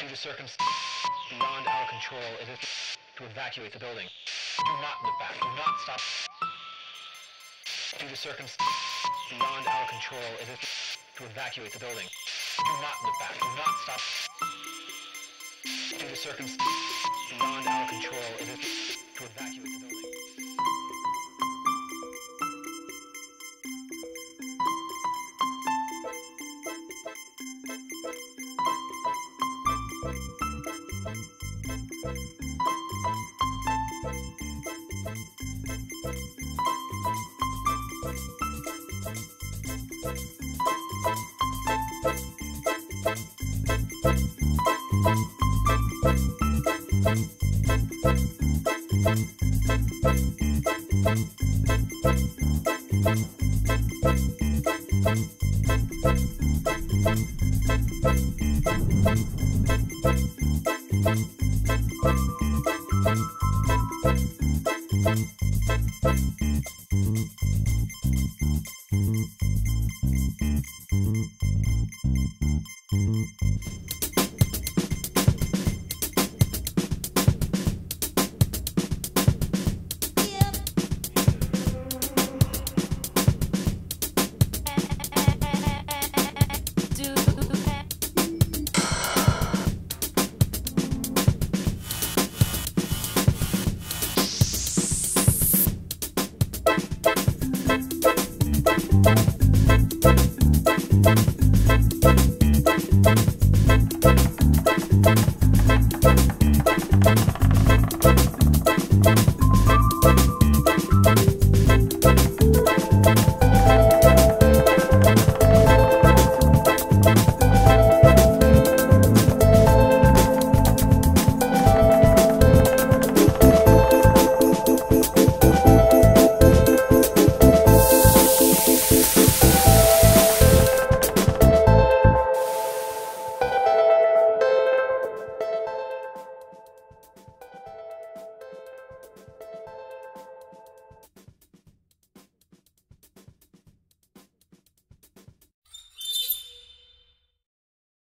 Due to circumstances beyond our control, it is to evacuate the building. Do not look back. Do not stop. Due to circumstances beyond our control, it is to evacuate the building. Do not look back. Do not stop. Due to circumstances beyond our control, it is to evacuate the building.